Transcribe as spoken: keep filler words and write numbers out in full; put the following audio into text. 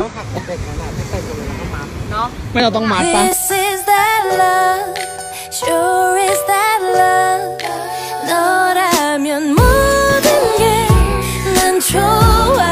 ต้องหักเด็กๆนะถ้าใส่ตัวแล้วก็มัดเนาะไม่เราต้องมัดปะ너라면 모든 게 난 좋아